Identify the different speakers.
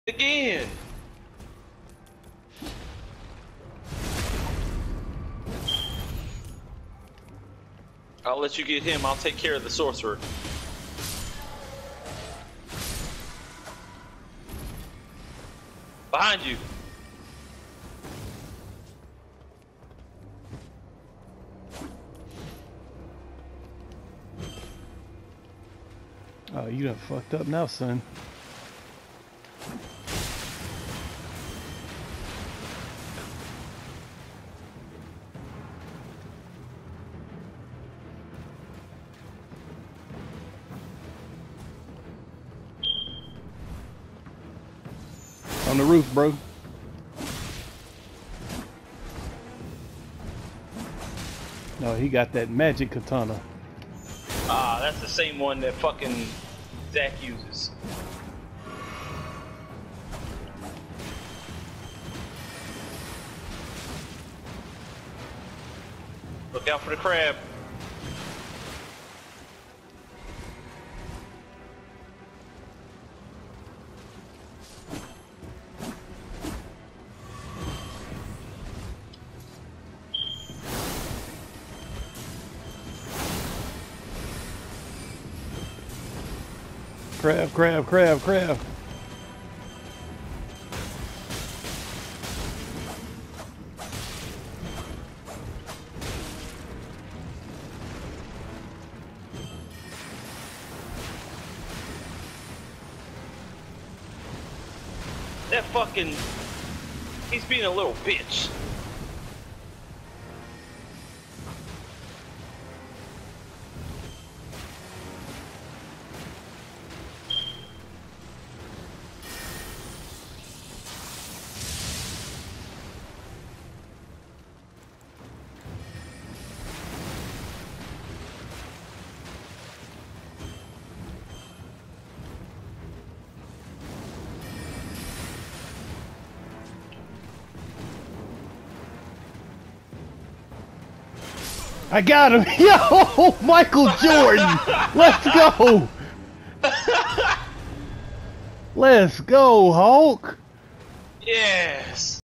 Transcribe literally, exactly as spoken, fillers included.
Speaker 1: Again. I'll let you get him. I'll take care of the sorcerer. Behind you.
Speaker 2: Oh, you done fucked up now, son. On the roof, bro. No, he got that magic katana.
Speaker 1: Ah, that's the same one that fucking Zach uses. Look out for the crab.
Speaker 2: Crab, crab, crab, crab.
Speaker 1: That fucking... He's being a little bitch.
Speaker 2: I got him! Yo! Michael Jordan! Let's go! Let's go, Hulk!
Speaker 1: Yes!